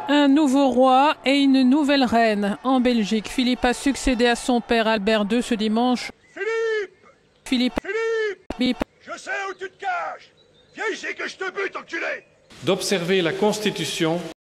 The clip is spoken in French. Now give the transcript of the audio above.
Un nouveau roi et une nouvelle reine en Belgique. Philippe a succédé à son père Albert II ce dimanche. Philippe Je sais où tu te caches. Viens ici que je te bute, enculé. D'observer la Constitution